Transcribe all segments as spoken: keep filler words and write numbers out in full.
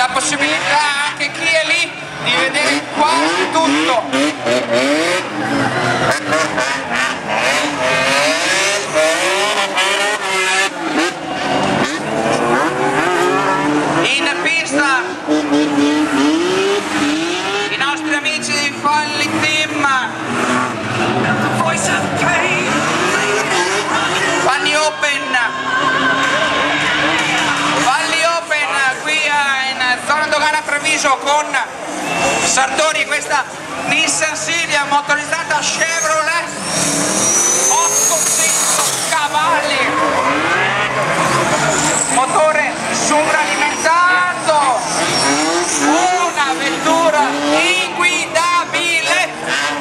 la possibilità anche chi è lì di vedere quasi tutto. In pista i nostri amici di Falli Team Valli Open Valli Open qui in zona dogana Treviso con Sartori, questa Nissan Silvia motorizzata Chevrolet, ottocento cavalli, motore sovralimentato, una vettura inguidabile,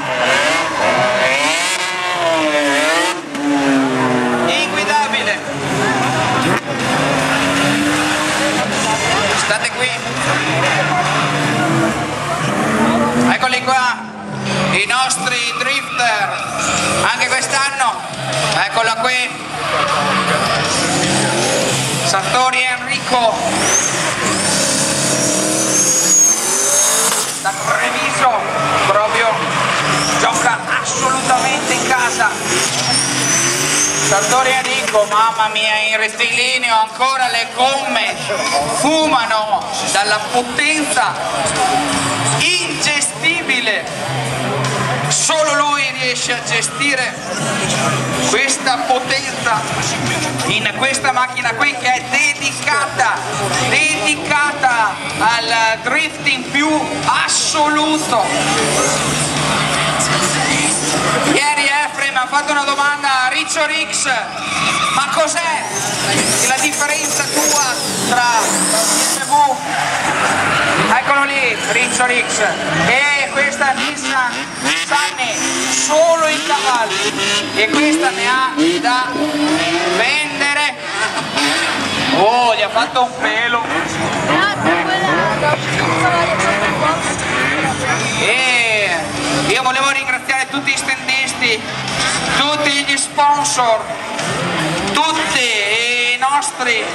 inguidabile. State qui, eccoli qua i nostri drifter anche quest'anno, eccola qui Sartori Enrico da Treviso, proprio gioca assolutamente in casa. Sartori Enrico, mamma mia, in rettilineo ancora le gomme fumano dalla potenza ingestibile. Solo lui riesce a gestire questa potenza in questa macchina qui che è dedicata, dedicata al drifting più assoluto. Ieri Efrem ha fatto una domanda a Riccio Rix: ma cos'è la differenza tua tra B M W? Eccolo lì Riccio Rix, e questa Nissan Sunny solo i cavalli, e questa ne ha da vendere. Oh, gli ha fatto un pelo. E io volevo ringraziare tutti gli standisti, tutti gli sponsor, tutti i nostri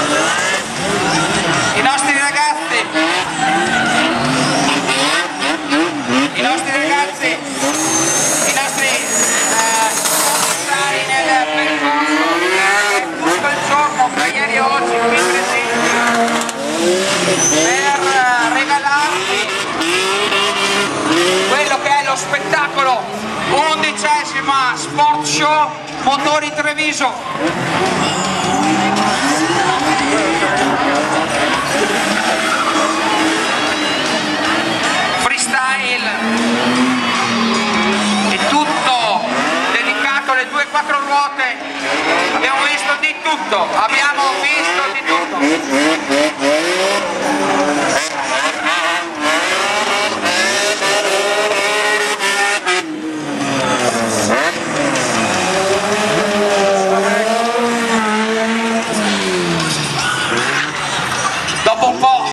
i nostri ragazzi i nostri ragazzi i nostri commissari eh, nel percorso eh, tutto il giorno tra ieri e oggi qui presenti per eh, regalarvi quello che è lo spettacolo undicesima Sport Show Motori Treviso. Freestyle, è tutto dedicato alle due quattro ruote. Abbiamo visto di tutto, abbiamo visto di tutto.